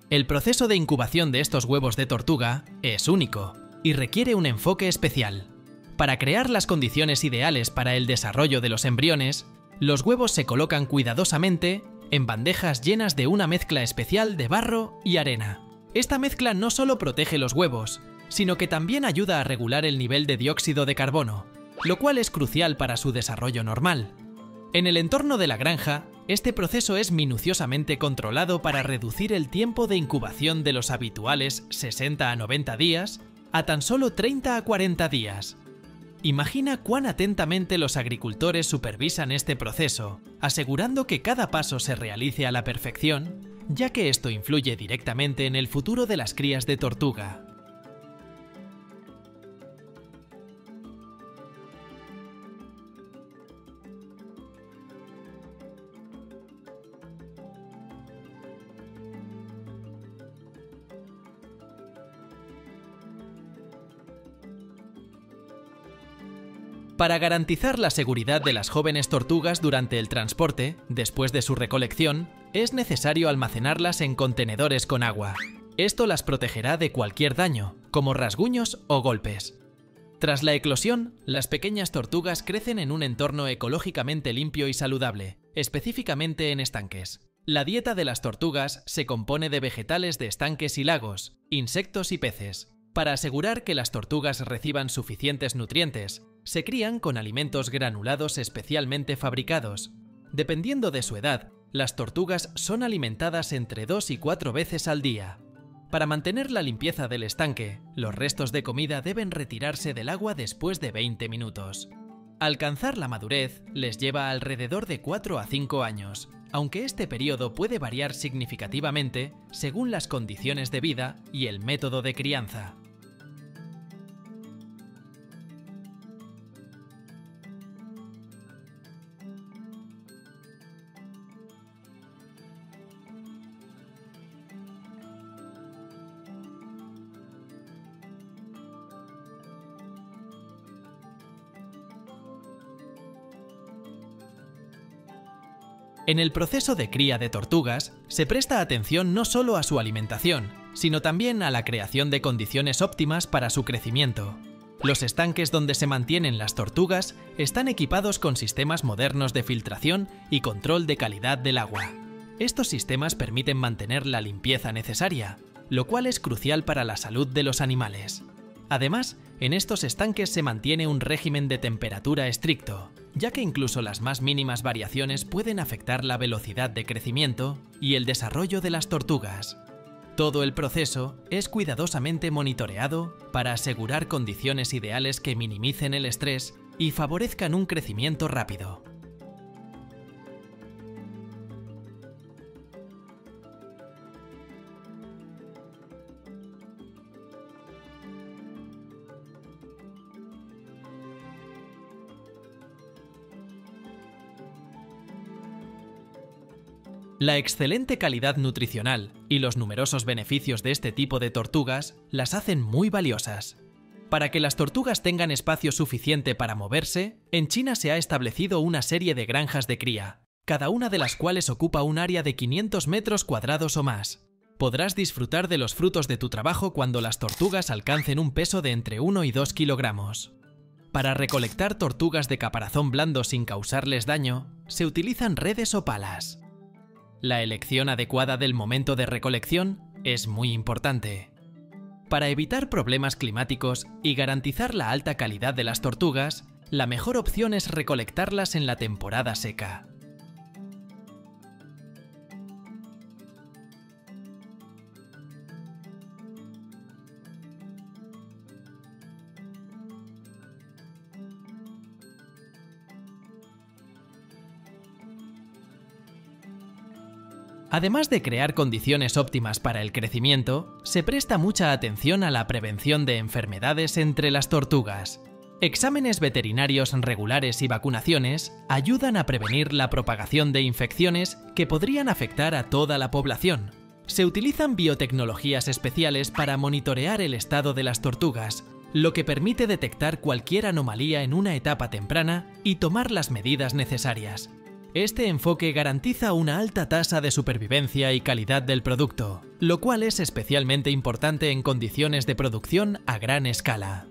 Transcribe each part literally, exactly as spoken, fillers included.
El proceso de incubación de estos huevos de tortuga es único y requiere un enfoque especial. Para crear las condiciones ideales para el desarrollo de los embriones, los huevos se colocan cuidadosamente en bandejas llenas de una mezcla especial de barro y arena. Esta mezcla no solo protege los huevos, sino que también ayuda a regular el nivel de dióxido de carbono, lo cual es crucial para su desarrollo normal. En el entorno de la granja, este proceso es minuciosamente controlado para reducir el tiempo de incubación de los habituales sesenta a noventa días a tan solo treinta a cuarenta días. Imagina cuán atentamente los agricultores supervisan este proceso, asegurando que cada paso se realice a la perfección, ya que esto influye directamente en el futuro de las crías de tortuga. Para garantizar la seguridad de las jóvenes tortugas durante el transporte, después de su recolección, es necesario almacenarlas en contenedores con agua. Esto las protegerá de cualquier daño, como rasguños o golpes. Tras la eclosión, las pequeñas tortugas crecen en un entorno ecológicamente limpio y saludable, específicamente en estanques. La dieta de las tortugas se compone de vegetales de estanques y lagos, insectos y peces. Para asegurar que las tortugas reciban suficientes nutrientes, se crían con alimentos granulados especialmente fabricados. Dependiendo de su edad, las tortugas son alimentadas entre dos y cuatro veces al día. Para mantener la limpieza del estanque, los restos de comida deben retirarse del agua después de veinte minutos. Alcanzar la madurez les lleva alrededor de cuatro a cinco años, aunque este periodo puede variar significativamente según las condiciones de vida y el método de crianza. En el proceso de cría de tortugas, se presta atención no solo a su alimentación, sino también a la creación de condiciones óptimas para su crecimiento. Los estanques donde se mantienen las tortugas están equipados con sistemas modernos de filtración y control de calidad del agua. Estos sistemas permiten mantener la limpieza necesaria, lo cual es crucial para la salud de los animales. Además, en estos estanques se mantiene un régimen de temperatura estricto, ya que incluso las más mínimas variaciones pueden afectar la velocidad de crecimiento y el desarrollo de las tortugas. Todo el proceso es cuidadosamente monitoreado para asegurar condiciones ideales que minimicen el estrés y favorezcan un crecimiento rápido. La excelente calidad nutricional y los numerosos beneficios de este tipo de tortugas las hacen muy valiosas. Para que las tortugas tengan espacio suficiente para moverse, en China se ha establecido una serie de granjas de cría, cada una de las cuales ocupa un área de quinientos metros cuadrados o más. Podrás disfrutar de los frutos de tu trabajo cuando las tortugas alcancen un peso de entre uno y dos kilogramos. Para recolectar tortugas de caparazón blando sin causarles daño, se utilizan redes o palas. La elección adecuada del momento de recolección es muy importante. Para evitar problemas climáticos y garantizar la alta calidad de las tortugas, la mejor opción es recolectarlas en la temporada seca. Además de crear condiciones óptimas para el crecimiento, se presta mucha atención a la prevención de enfermedades entre las tortugas. Exámenes veterinarios regulares y vacunaciones ayudan a prevenir la propagación de infecciones que podrían afectar a toda la población. Se utilizan biotecnologías especiales para monitorear el estado de las tortugas, lo que permite detectar cualquier anomalía en una etapa temprana y tomar las medidas necesarias. Este enfoque garantiza una alta tasa de supervivencia y calidad del producto, lo cual es especialmente importante en condiciones de producción a gran escala.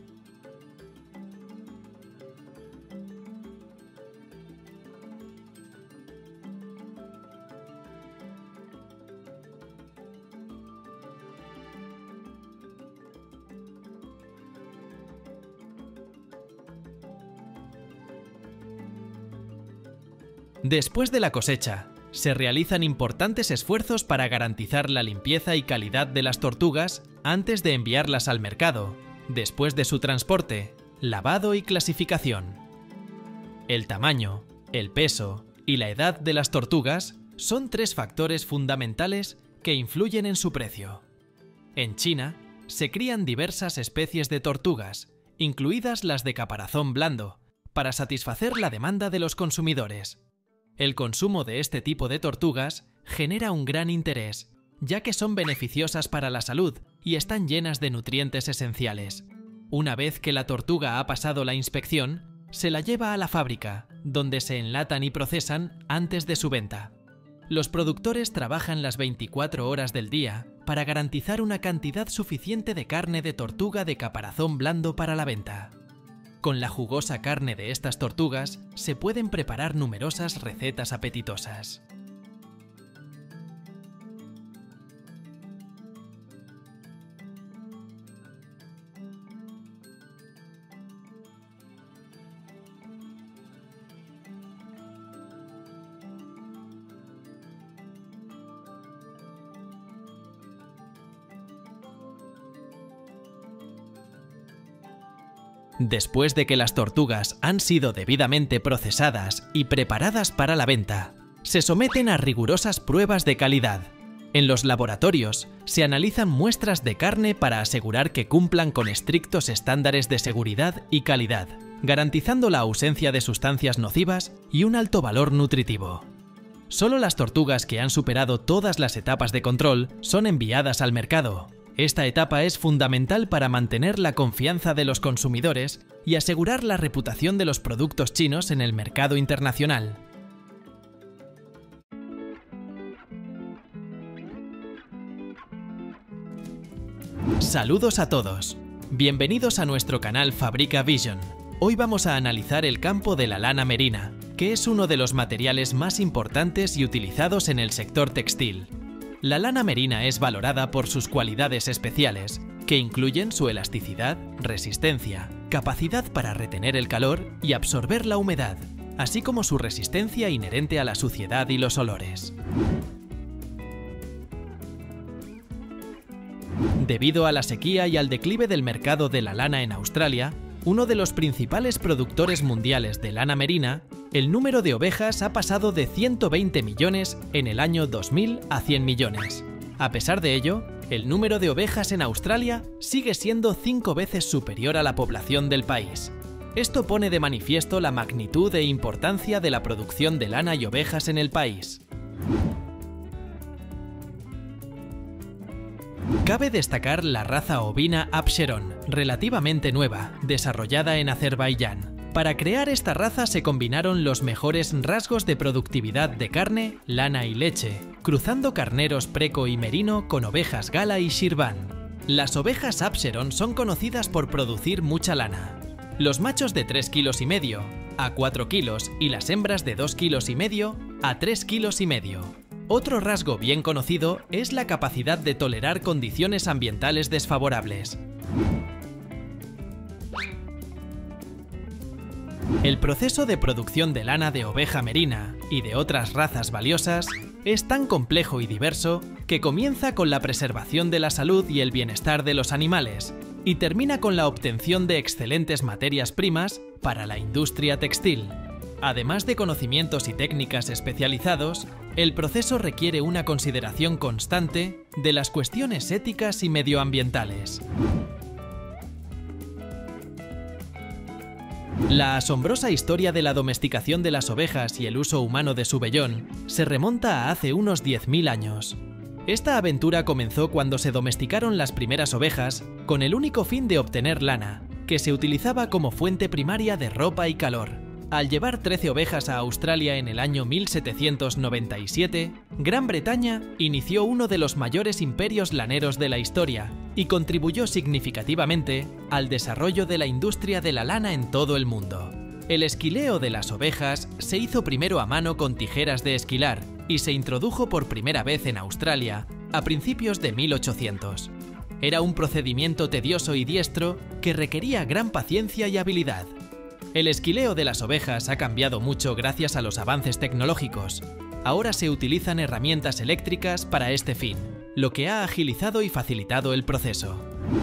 Después de la cosecha, se realizan importantes esfuerzos para garantizar la limpieza y calidad de las tortugas antes de enviarlas al mercado, después de su transporte, lavado y clasificación. El tamaño, el peso y la edad de las tortugas son tres factores fundamentales que influyen en su precio. En China, se crían diversas especies de tortugas, incluidas las de caparazón blando, para satisfacer la demanda de los consumidores. El consumo de este tipo de tortugas genera un gran interés, ya que son beneficiosas para la salud y están llenas de nutrientes esenciales. Una vez que la tortuga ha pasado la inspección, se la lleva a la fábrica, donde se enlatan y procesan antes de su venta. Los productores trabajan las veinticuatro horas del día para garantizar una cantidad suficiente de carne de tortuga de caparazón blando para la venta. Con la jugosa carne de estas tortugas se pueden preparar numerosas recetas apetitosas. Después de que las tortugas han sido debidamente procesadas y preparadas para la venta, se someten a rigurosas pruebas de calidad. En los laboratorios se analizan muestras de carne para asegurar que cumplan con estrictos estándares de seguridad y calidad, garantizando la ausencia de sustancias nocivas y un alto valor nutritivo. Solo las tortugas que han superado todas las etapas de control son enviadas al mercado. Esta etapa es fundamental para mantener la confianza de los consumidores y asegurar la reputación de los productos chinos en el mercado internacional. Saludos a todos. Bienvenidos a nuestro canal Fabrica Vision. Hoy vamos a analizar el campo de la lana merina, que es uno de los materiales más importantes y utilizados en el sector textil. La lana merina es valorada por sus cualidades especiales, que incluyen su elasticidad, resistencia, capacidad para retener el calor y absorber la humedad, así como su resistencia inherente a la suciedad y los olores. Debido a la sequía y al declive del mercado de la lana en Australia, uno de los principales productores mundiales de lana merina, el número de ovejas ha pasado de ciento veinte millones en el año dos mil a cien millones. A pesar de ello, el número de ovejas en Australia sigue siendo cinco veces superior a la población del país. Esto pone de manifiesto la magnitud e importancia de la producción de lana y ovejas en el país. Cabe destacar la raza ovina Absheron, relativamente nueva, desarrollada en Azerbaiyán. Para crear esta raza se combinaron los mejores rasgos de productividad de carne, lana y leche, cruzando carneros preco y merino con ovejas gala y shirvan. Las ovejas Absheron son conocidas por producir mucha lana. Los machos de tres kilos y medio a cuatro kilos y las hembras de dos kilos y medio a tres kilos y medio. Otro rasgo bien conocido es la capacidad de tolerar condiciones ambientales desfavorables. El proceso de producción de lana de oveja merina y de otras razas valiosas es tan complejo y diverso que comienza con la preservación de la salud y el bienestar de los animales y termina con la obtención de excelentes materias primas para la industria textil. Además de conocimientos y técnicas especializados, el proceso requiere una consideración constante de las cuestiones éticas y medioambientales. La asombrosa historia de la domesticación de las ovejas y el uso humano de su vellón se remonta a hace unos diez mil años. Esta aventura comenzó cuando se domesticaron las primeras ovejas con el único fin de obtener lana, que se utilizaba como fuente primaria de ropa y calor. Al llevar trece ovejas a Australia en el año mil setecientos noventa y siete, Gran Bretaña inició uno de los mayores imperios laneros de la historia y contribuyó significativamente al desarrollo de la industria de la lana en todo el mundo. El esquileo de las ovejas se hizo primero a mano con tijeras de esquilar y se introdujo por primera vez en Australia a principios de mil ochocientos. Era un procedimiento tedioso y diestro que requería gran paciencia y habilidad. El esquileo de las ovejas ha cambiado mucho gracias a los avances tecnológicos. Ahora se utilizan herramientas eléctricas para este fin, lo que ha agilizado y facilitado el proceso.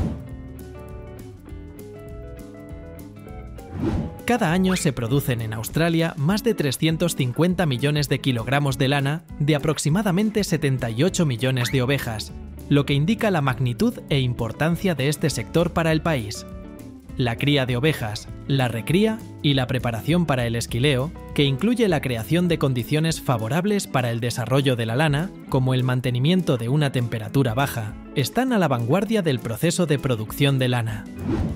Cada año se producen en Australia más de trescientos cincuenta millones de kilogramos de lana de aproximadamente setenta y ocho millones de ovejas, lo que indica la magnitud e importancia de este sector para el país. La cría de ovejas, la recría y la preparación para el esquileo, que incluye la creación de condiciones favorables para el desarrollo de la lana, como el mantenimiento de una temperatura baja, están a la vanguardia del proceso de producción de lana.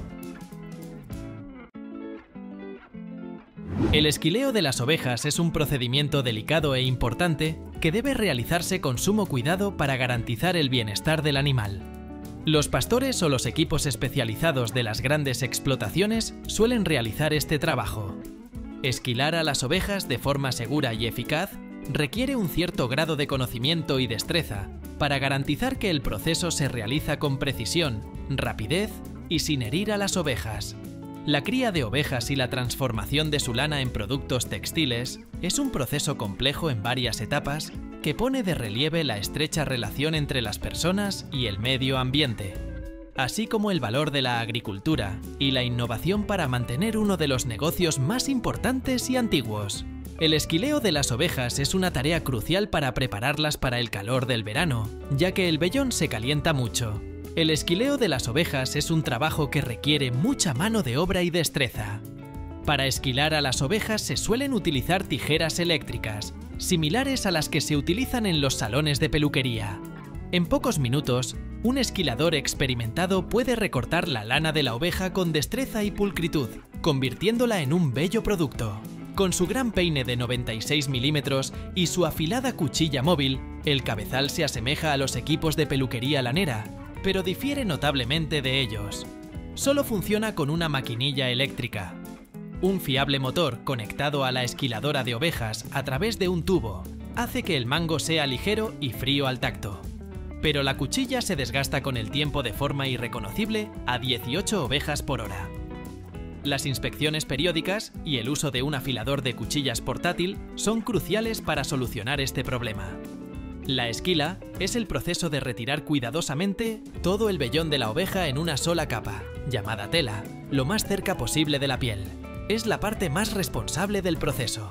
El esquileo de las ovejas es un procedimiento delicado e importante que debe realizarse con sumo cuidado para garantizar el bienestar del animal. Los pastores o los equipos especializados de las grandes explotaciones suelen realizar este trabajo. Esquilar a las ovejas de forma segura y eficaz requiere un cierto grado de conocimiento y destreza para garantizar que el proceso se realiza con precisión, rapidez y sin herir a las ovejas. La cría de ovejas y la transformación de su lana en productos textiles es un proceso complejo en varias etapas que pone de relieve la estrecha relación entre las personas y el medio ambiente, así como el valor de la agricultura y la innovación para mantener uno de los negocios más importantes y antiguos. El esquileo de las ovejas es una tarea crucial para prepararlas para el calor del verano, ya que el vellón se calienta mucho. El esquileo de las ovejas es un trabajo que requiere mucha mano de obra y destreza. Para esquilar a las ovejas se suelen utilizar tijeras eléctricas, similares a las que se utilizan en los salones de peluquería. En pocos minutos, un esquilador experimentado puede recortar la lana de la oveja con destreza y pulcritud, convirtiéndola en un bello producto. Con su gran peine de noventa y seis milímetros y su afilada cuchilla móvil, el cabezal se asemeja a los equipos de peluquería lanera, pero difiere notablemente de ellos. Solo funciona con una maquinilla eléctrica. Un fiable motor conectado a la esquiladora de ovejas a través de un tubo hace que el mango sea ligero y frío al tacto. Pero la cuchilla se desgasta con el tiempo de forma irreconocible a dieciocho ovejas por hora. Las inspecciones periódicas y el uso de un afilador de cuchillas portátil son cruciales para solucionar este problema. La esquila es el proceso de retirar cuidadosamente todo el vellón de la oveja en una sola capa, llamada tela, lo más cerca posible de la piel. Es la parte más responsable del proceso.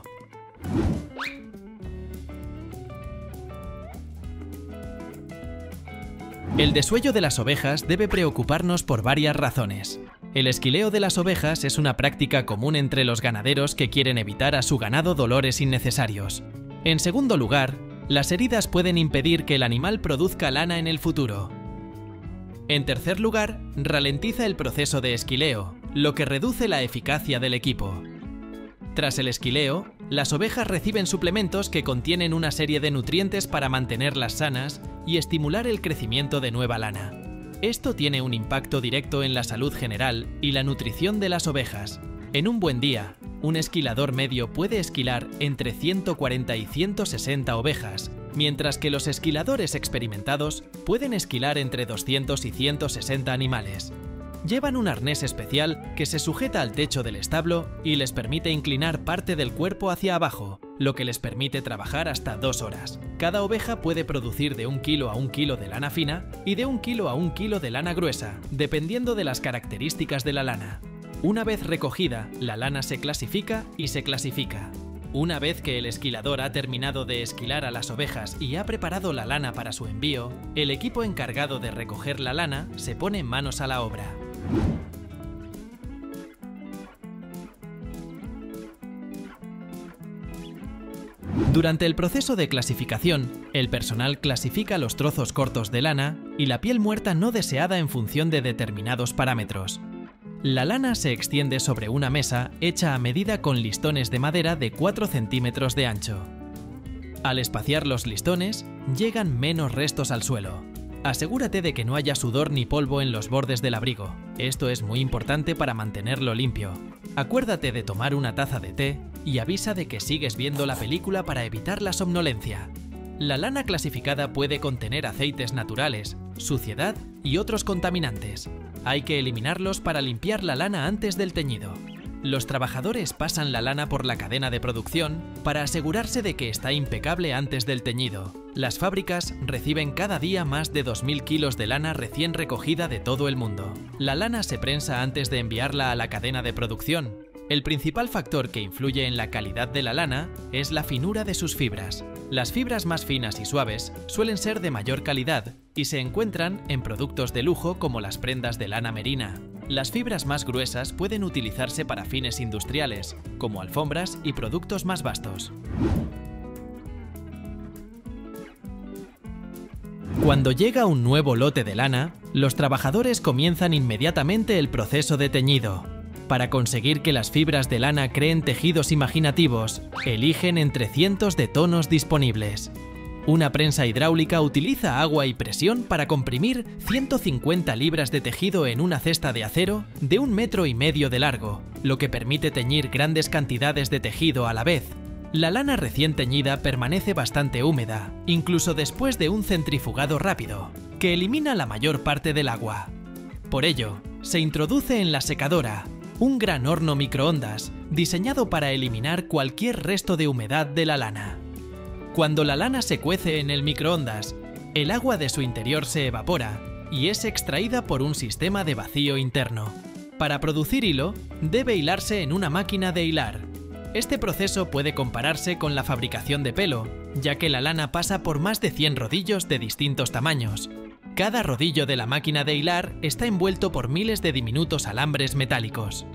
El desuello de las ovejas debe preocuparnos por varias razones. El esquileo de las ovejas es una práctica común entre los ganaderos que quieren evitar a su ganado dolores innecesarios. En segundo lugar, las heridas pueden impedir que el animal produzca lana en el futuro. En tercer lugar, ralentiza el proceso de esquileo, lo que reduce la eficacia del equipo. Tras el esquileo, las ovejas reciben suplementos que contienen una serie de nutrientes para mantenerlas sanas y estimular el crecimiento de nueva lana. Esto tiene un impacto directo en la salud general y la nutrición de las ovejas. En un buen día, un esquilador medio puede esquilar entre ciento cuarenta y ciento sesenta ovejas, mientras que los esquiladores experimentados pueden esquilar entre doscientos y ciento sesenta animales. Llevan un arnés especial que se sujeta al techo del establo y les permite inclinar parte del cuerpo hacia abajo, lo que les permite trabajar hasta dos horas. Cada oveja puede producir de un kilo a un kilo de lana fina y de un kilo a un kilo de lana gruesa, dependiendo de las características de la lana. Una vez recogida, la lana se clasifica y se clasifica. Una vez que el esquilador ha terminado de esquilar a las ovejas y ha preparado la lana para su envío, el equipo encargado de recoger la lana se pone manos a la obra. Durante el proceso de clasificación, el personal clasifica los trozos cortos de lana y la piel muerta no deseada en función de determinados parámetros. La lana se extiende sobre una mesa hecha a medida con listones de madera de cuatro centímetros de ancho. Al espaciar los listones, llegan menos restos al suelo. Asegúrate de que no haya sudor ni polvo en los bordes del abrigo. Esto es muy importante para mantenerlo limpio. Acuérdate de tomar una taza de té y avisa de que sigues viendo la película para evitar la somnolencia. La lana clasificada puede contener aceites naturales, suciedad y otros contaminantes. Hay que eliminarlos para limpiar la lana antes del teñido. Los trabajadores pasan la lana por la cadena de producción para asegurarse de que está impecable antes del teñido. Las fábricas reciben cada día más de dos mil kilos de lana recién recogida de todo el mundo. La lana se prensa antes de enviarla a la cadena de producción. El principal factor que influye en la calidad de la lana es la finura de sus fibras. Las fibras más finas y suaves suelen ser de mayor calidad y se encuentran en productos de lujo como las prendas de lana merina. Las fibras más gruesas pueden utilizarse para fines industriales, como alfombras y productos más vastos. Cuando llega un nuevo lote de lana, los trabajadores comienzan inmediatamente el proceso de teñido. Para conseguir que las fibras de lana creen tejidos imaginativos, eligen entre cientos de tonos disponibles. Una prensa hidráulica utiliza agua y presión para comprimir ciento cincuenta libras de tejido en una cesta de acero de un metro y medio de largo, lo que permite teñir grandes cantidades de tejido a la vez. La lana recién teñida permanece bastante húmeda, incluso después de un centrifugado rápido, que elimina la mayor parte del agua. Por ello, se introduce en la secadora, un gran horno microondas diseñado para eliminar cualquier resto de humedad de la lana. Cuando la lana se cuece en el microondas, el agua de su interior se evapora y es extraída por un sistema de vacío interno. Para producir hilo, debe hilarse en una máquina de hilar. Este proceso puede compararse con la fabricación de pelo, ya que la lana pasa por más de cien rodillos de distintos tamaños. Cada rodillo de la máquina de hilar está envuelto por miles de diminutos alambres metálicos.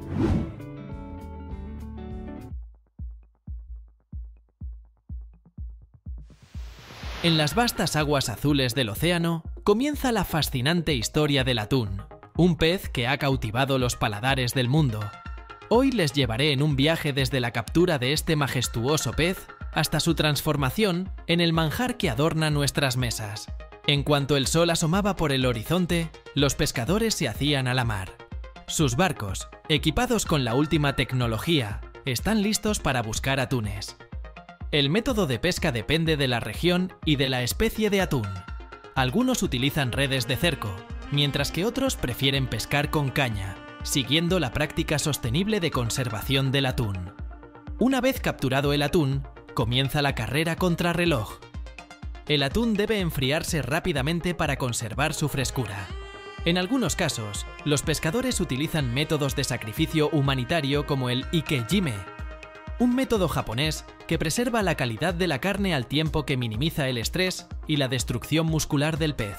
En las vastas aguas azules del océano comienza la fascinante historia del atún, un pez que ha cautivado los paladares del mundo. Hoy les llevaré en un viaje desde la captura de este majestuoso pez hasta su transformación en el manjar que adorna nuestras mesas. En cuanto el sol asomaba por el horizonte, los pescadores se hacían a la mar. Sus barcos, equipados con la última tecnología, están listos para buscar atunes. El método de pesca depende de la región y de la especie de atún. Algunos utilizan redes de cerco, mientras que otros prefieren pescar con caña, siguiendo la práctica sostenible de conservación del atún. Una vez capturado el atún, comienza la carrera contrarreloj. El atún debe enfriarse rápidamente para conservar su frescura. En algunos casos, los pescadores utilizan métodos de sacrificio humanitario como el ikejime, un método japonés que preserva la calidad de la carne al tiempo que minimiza el estrés y la destrucción muscular del pez.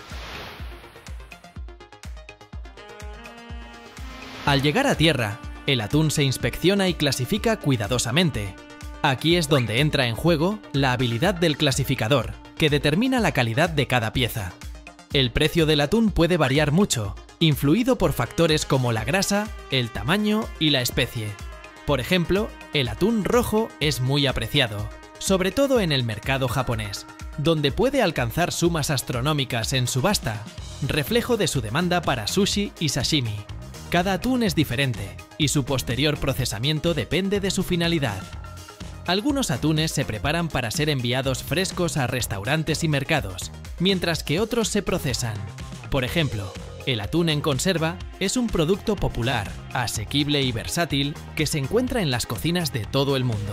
Al llegar a tierra, el atún se inspecciona y clasifica cuidadosamente. Aquí es donde entra en juego la habilidad del clasificador, que determina la calidad de cada pieza. El precio del atún puede variar mucho, influido por factores como la grasa, el tamaño y la especie. Por ejemplo, el atún rojo es muy apreciado, sobre todo en el mercado japonés, donde puede alcanzar sumas astronómicas en subasta, reflejo de su demanda para sushi y sashimi. Cada atún es diferente, y su posterior procesamiento depende de su finalidad. Algunos atunes se preparan para ser enviados frescos a restaurantes y mercados, mientras que otros se procesan. Por ejemplo, el atún en conserva es un producto popular, asequible y versátil que se encuentra en las cocinas de todo el mundo.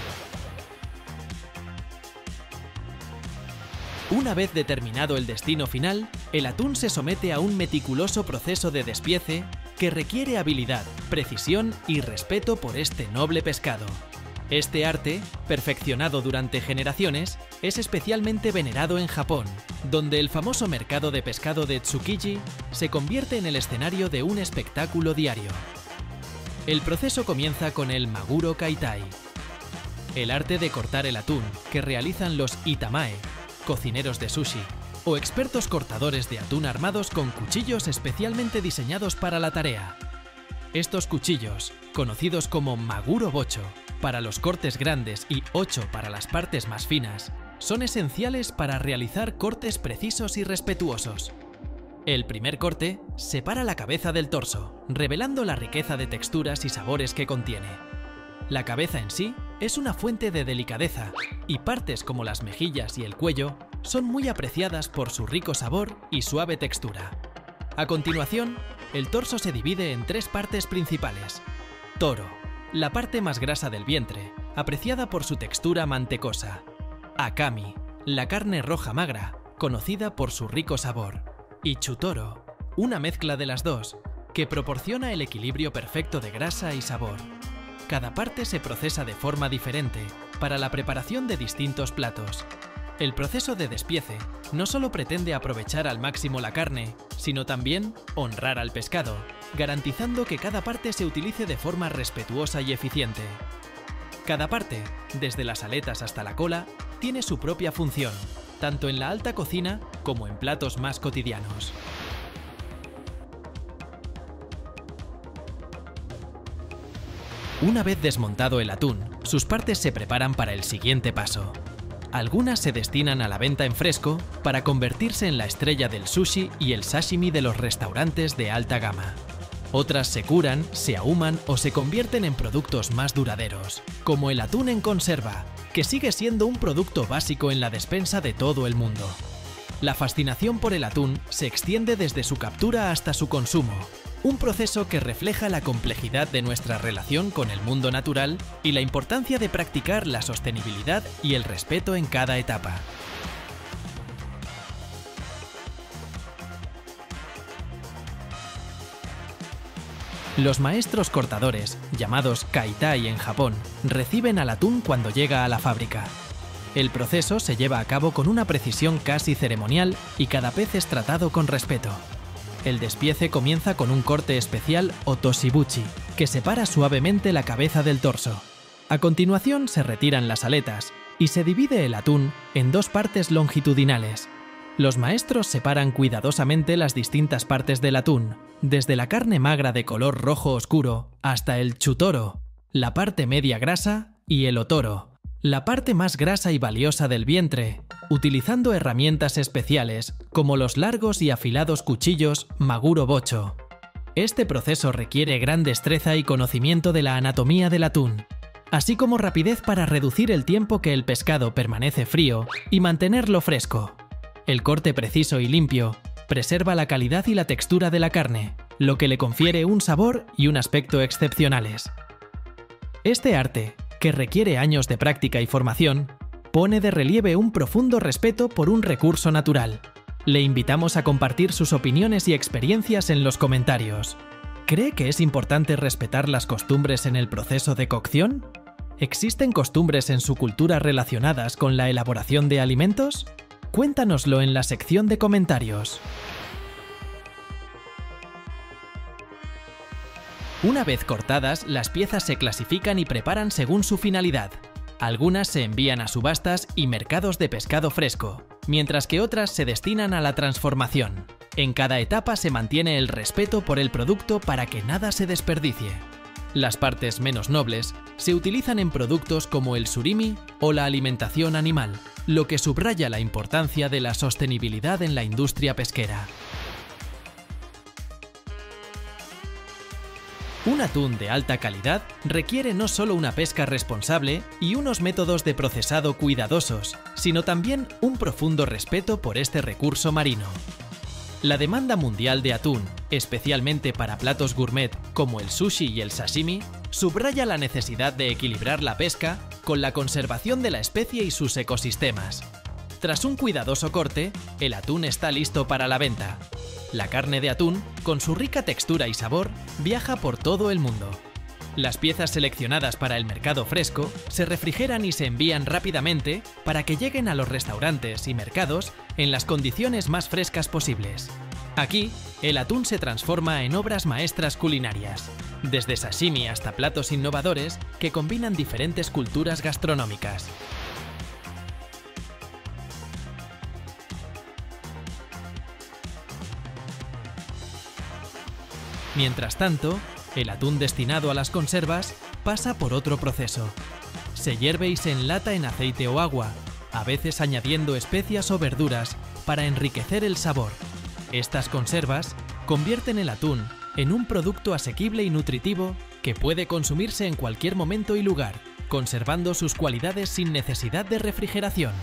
Una vez determinado el destino final, el atún se somete a un meticuloso proceso de despiece que requiere habilidad, precisión y respeto por este noble pescado. Este arte, perfeccionado durante generaciones, es especialmente venerado en Japón, donde el famoso mercado de pescado de Tsukiji se convierte en el escenario de un espectáculo diario. El proceso comienza con el Maguro Kaitai, el arte de cortar el atún que realizan los itamae, cocineros de sushi, o expertos cortadores de atún armados con cuchillos especialmente diseñados para la tarea. Estos cuchillos, conocidos como maguro bocho para los cortes grandes y ocho para las partes más finas, son esenciales para realizar cortes precisos y respetuosos. El primer corte separa la cabeza del torso, revelando la riqueza de texturas y sabores que contiene. La cabeza en sí es una fuente de delicadeza y partes como las mejillas y el cuello son muy apreciadas por su rico sabor y suave textura. A continuación, el torso se divide en tres partes principales. Toro, la parte más grasa del vientre, apreciada por su textura mantecosa. Akami, la carne roja magra, conocida por su rico sabor. Y Chutoro, una mezcla de las dos, que proporciona el equilibrio perfecto de grasa y sabor. Cada parte se procesa de forma diferente para la preparación de distintos platos. El proceso de despiece no solo pretende aprovechar al máximo la carne, sino también honrar al pescado, garantizando que cada parte se utilice de forma respetuosa y eficiente. Cada parte, desde las aletas hasta la cola, tiene su propia función, tanto en la alta cocina como en platos más cotidianos. Una vez desmontado el atún, sus partes se preparan para el siguiente paso. Algunas se destinan a la venta en fresco para convertirse en la estrella del sushi y el sashimi de los restaurantes de alta gama. Otras se curan, se ahuman o se convierten en productos más duraderos, como el atún en conserva, que sigue siendo un producto básico en la despensa de todo el mundo. La fascinación por el atún se extiende desde su captura hasta su consumo, un proceso que refleja la complejidad de nuestra relación con el mundo natural y la importancia de practicar la sostenibilidad y el respeto en cada etapa. Los maestros cortadores, llamados kaitai en Japón, reciben al atún cuando llega a la fábrica. El proceso se lleva a cabo con una precisión casi ceremonial y cada pez es tratado con respeto. El despiece comienza con un corte especial o toshibuchi, que separa suavemente la cabeza del torso. A continuación se retiran las aletas y se divide el atún en dos partes longitudinales. Los maestros separan cuidadosamente las distintas partes del atún, desde la carne magra de color rojo oscuro hasta el chutoro, la parte media grasa, y el otoro, la parte más grasa y valiosa del vientre, utilizando herramientas especiales como los largos y afilados cuchillos maguro bocho. Este proceso requiere gran destreza y conocimiento de la anatomía del atún, así como rapidez para reducir el tiempo que el pescado permanece frío y mantenerlo fresco. El corte preciso y limpio preserva la calidad y la textura de la carne, lo que le confiere un sabor y un aspecto excepcionales. Este arte, que requiere años de práctica y formación, pone de relieve un profundo respeto por un recurso natural. Le invitamos a compartir sus opiniones y experiencias en los comentarios. ¿Cree que es importante respetar las costumbres en el proceso de cocción? ¿Existen costumbres en su cultura relacionadas con la elaboración de alimentos? Cuéntanoslo en la sección de comentarios. Una vez cortadas, las piezas se clasifican y preparan según su finalidad. Algunas se envían a subastas y mercados de pescado fresco, mientras que otras se destinan a la transformación. En cada etapa se mantiene el respeto por el producto para que nada se desperdicie. Las partes menos nobles se utilizan en productos como el surimi o la alimentación animal, lo que subraya la importancia de la sostenibilidad en la industria pesquera. Un atún de alta calidad requiere no solo una pesca responsable y unos métodos de procesado cuidadosos, sino también un profundo respeto por este recurso marino. La demanda mundial de atún, especialmente para platos gourmet como el sushi y el sashimi, subraya la necesidad de equilibrar la pesca con la conservación de la especie y sus ecosistemas. Tras un cuidadoso corte, el atún está listo para la venta. La carne de atún, con su rica textura y sabor, viaja por todo el mundo. Las piezas seleccionadas para el mercado fresco se refrigeran y se envían rápidamente para que lleguen a los restaurantes y mercados en las condiciones más frescas posibles. Aquí, el atún se transforma en obras maestras culinarias, desde sashimi hasta platos innovadores que combinan diferentes culturas gastronómicas. Mientras tanto, El atún destinado a las conservas pasa por otro proceso. Se hierve y se enlata en aceite o agua, a veces añadiendo especias o verduras para enriquecer el sabor. Estas conservas convierten el atún en un producto asequible y nutritivo que puede consumirse en cualquier momento y lugar, conservando sus cualidades sin necesidad de refrigeración.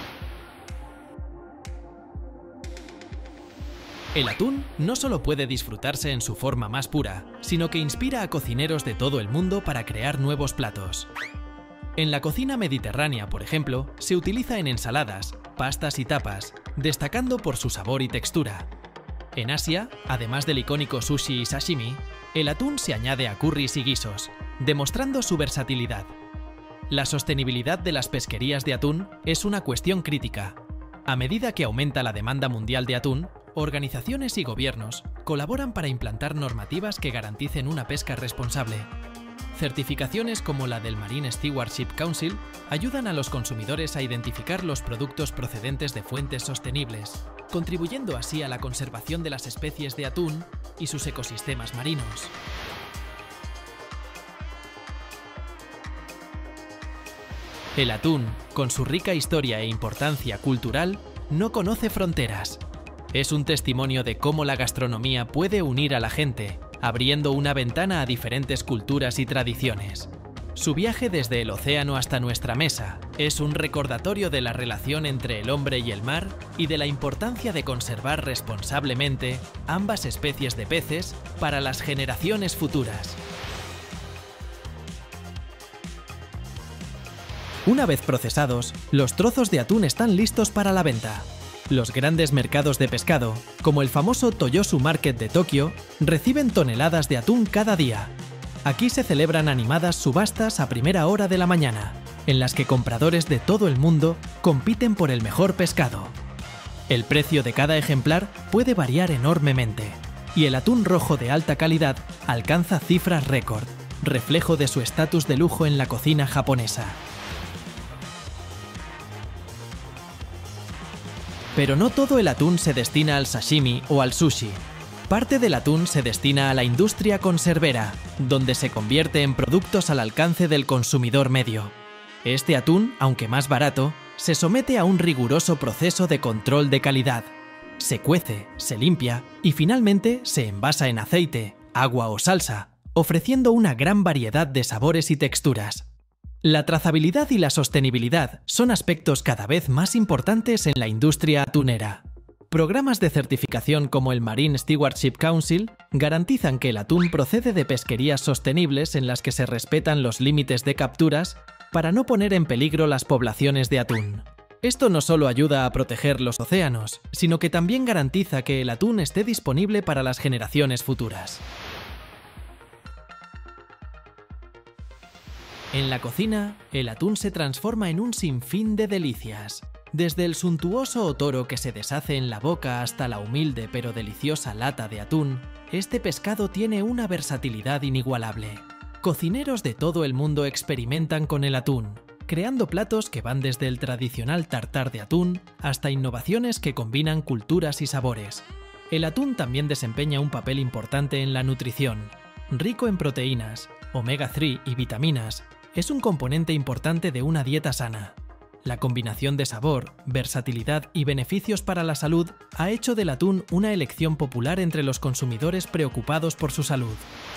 El atún no solo puede disfrutarse en su forma más pura, sino que inspira a cocineros de todo el mundo para crear nuevos platos. En la cocina mediterránea, por ejemplo, se utiliza en ensaladas, pastas y tapas, destacando por su sabor y textura. En Asia, además del icónico sushi y sashimi, el atún se añade a curries y guisos, demostrando su versatilidad. La sostenibilidad de las pesquerías de atún es una cuestión crítica. A medida que aumenta la demanda mundial de atún, organizaciones y gobiernos colaboran para implantar normativas que garanticen una pesca responsable. Certificaciones como la del Marine Stewardship Council ayudan a los consumidores a identificar los productos procedentes de fuentes sostenibles, contribuyendo así a la conservación de las especies de atún y sus ecosistemas marinos. El atún, con su rica historia e importancia cultural, no conoce fronteras. Es un testimonio de cómo la gastronomía puede unir a la gente, abriendo una ventana a diferentes culturas y tradiciones. Su viaje desde el océano hasta nuestra mesa es un recordatorio de la relación entre el hombre y el mar y de la importancia de conservar responsablemente ambas especies de peces para las generaciones futuras. Una vez procesados, los trozos de atún están listos para la venta. Los grandes mercados de pescado, como el famoso Toyosu Market de Tokio, reciben toneladas de atún cada día. Aquí se celebran animadas subastas a primera hora de la mañana, en las que compradores de todo el mundo compiten por el mejor pescado. El precio de cada ejemplar puede variar enormemente, y el atún rojo de alta calidad alcanza cifras récord, reflejo de su estatus de lujo en la cocina japonesa. Pero no todo el atún se destina al sashimi o al sushi. Parte del atún se destina a la industria conservera, donde se convierte en productos al alcance del consumidor medio. Este atún, aunque más barato, se somete a un riguroso proceso de control de calidad. Se cuece, se limpia y finalmente se envasa en aceite, agua o salsa, ofreciendo una gran variedad de sabores y texturas. La trazabilidad y la sostenibilidad son aspectos cada vez más importantes en la industria atunera. Programas de certificación como el Marine Stewardship Council garantizan que el atún procede de pesquerías sostenibles en las que se respetan los límites de capturas para no poner en peligro las poblaciones de atún. Esto no solo ayuda a proteger los océanos, sino que también garantiza que el atún esté disponible para las generaciones futuras. En la cocina, el atún se transforma en un sinfín de delicias. Desde el suntuoso otoro que se deshace en la boca hasta la humilde pero deliciosa lata de atún, este pescado tiene una versatilidad inigualable. Cocineros de todo el mundo experimentan con el atún, creando platos que van desde el tradicional tartar de atún hasta innovaciones que combinan culturas y sabores. El atún también desempeña un papel importante en la nutrición. Rico en proteínas, omega tres y vitaminas, es un componente importante de una dieta sana. La combinación de sabor, versatilidad y beneficios para la salud ha hecho del atún una elección popular entre los consumidores preocupados por su salud.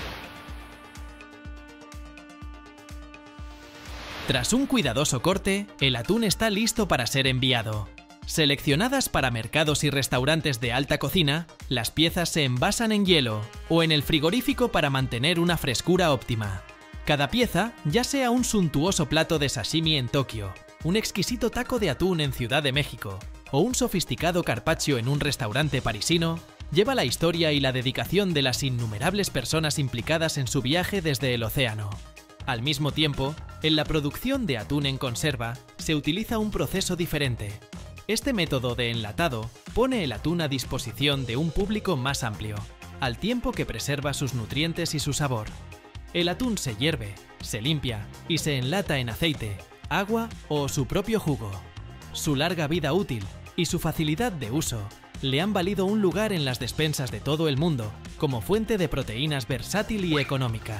Tras un cuidadoso corte, el atún está listo para ser enviado. Seleccionadas para mercados y restaurantes de alta cocina, las piezas se envasan en hielo o en el frigorífico para mantener una frescura óptima. Cada pieza, ya sea un suntuoso plato de sashimi en Tokio, un exquisito taco de atún en Ciudad de México o un sofisticado carpaccio en un restaurante parisino, lleva la historia y la dedicación de las innumerables personas implicadas en su viaje desde el océano. Al mismo tiempo, en la producción de atún en conserva se utiliza un proceso diferente. Este método de enlatado pone el atún a disposición de un público más amplio, al tiempo que preserva sus nutrientes y su sabor. El atún se hierve, se limpia y se enlata en aceite, agua o su propio jugo. Su larga vida útil y su facilidad de uso le han valido un lugar en las despensas de todo el mundo, como fuente de proteínas versátil y económica.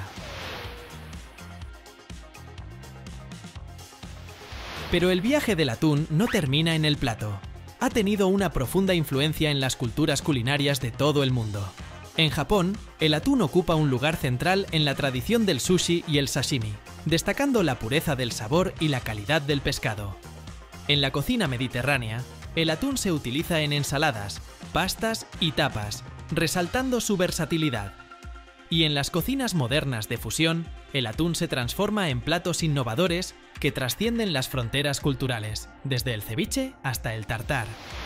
Pero el viaje del atún no termina en el plato. Ha tenido una profunda influencia en las culturas culinarias de todo el mundo. En Japón, el atún ocupa un lugar central en la tradición del sushi y el sashimi, destacando la pureza del sabor y la calidad del pescado. En la cocina mediterránea, el atún se utiliza en ensaladas, pastas y tapas, resaltando su versatilidad. Y en las cocinas modernas de fusión, el atún se transforma en platos innovadores que trascienden las fronteras culturales, desde el ceviche hasta el tartar.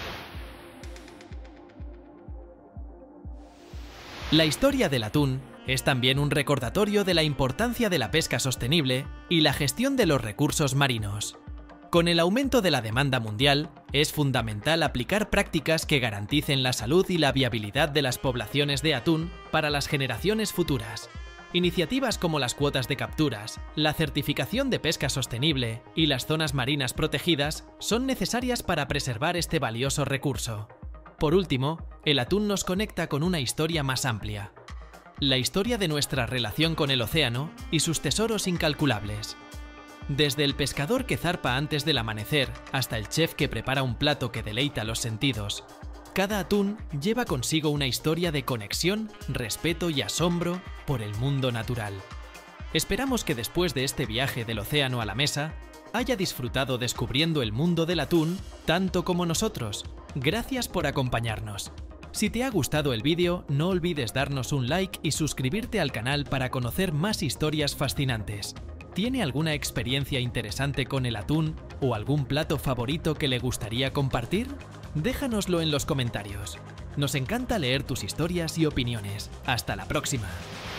La historia del atún es también un recordatorio de la importancia de la pesca sostenible y la gestión de los recursos marinos. Con el aumento de la demanda mundial, es fundamental aplicar prácticas que garanticen la salud y la viabilidad de las poblaciones de atún para las generaciones futuras. Iniciativas como las cuotas de capturas, la certificación de pesca sostenible y las zonas marinas protegidas son necesarias para preservar este valioso recurso. Por último, el atún nos conecta con una historia más amplia. La historia de nuestra relación con el océano y sus tesoros incalculables. Desde el pescador que zarpa antes del amanecer hasta el chef que prepara un plato que deleita los sentidos, cada atún lleva consigo una historia de conexión, respeto y asombro por el mundo natural. Esperamos que después de este viaje del océano a la mesa, haya disfrutado descubriendo el mundo del atún tanto como nosotros. Gracias por acompañarnos. Si te ha gustado el vídeo, no olvides darnos un like y suscribirte al canal para conocer más historias fascinantes. ¿Tiene alguna experiencia interesante con el atún o algún plato favorito que le gustaría compartir? Déjanoslo en los comentarios. Nos encanta leer tus historias y opiniones. ¡Hasta la próxima!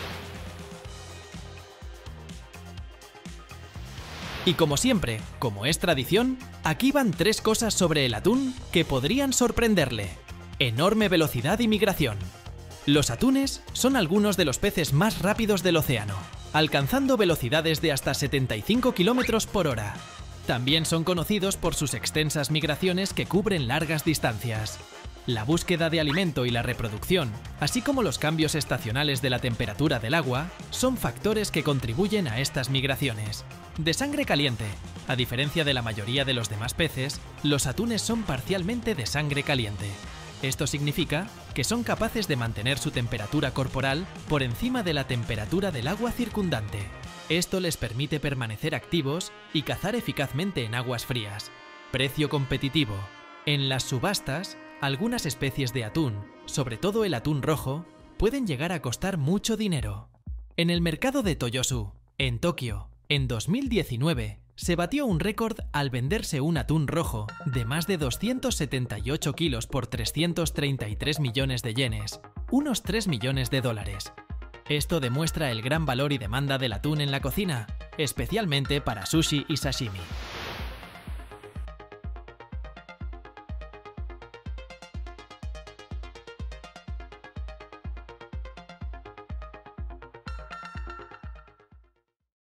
Y como siempre, como es tradición, aquí van tres cosas sobre el atún que podrían sorprenderle. Enorme velocidad y migración. Los atunes son algunos de los peces más rápidos del océano, alcanzando velocidades de hasta setenta y cinco kilómetros por hora. También son conocidos por sus extensas migraciones que cubren largas distancias. La búsqueda de alimento y la reproducción, así como los cambios estacionales de la temperatura del agua, son factores que contribuyen a estas migraciones. De sangre caliente. A diferencia de la mayoría de los demás peces, los atunes son parcialmente de sangre caliente. Esto significa que son capaces de mantener su temperatura corporal por encima de la temperatura del agua circundante. Esto les permite permanecer activos y cazar eficazmente en aguas frías. Precio competitivo. En las subastas, algunas especies de atún, sobre todo el atún rojo, pueden llegar a costar mucho dinero. En el mercado de Toyosu, en Tokio, en dos mil diecinueve, se batió un récord al venderse un atún rojo de más de doscientos setenta y ocho kilos por trescientos treinta y tres millones de yenes, unos tres millones de dólares. Esto demuestra el gran valor y demanda del atún en la cocina, especialmente para sushi y sashimi.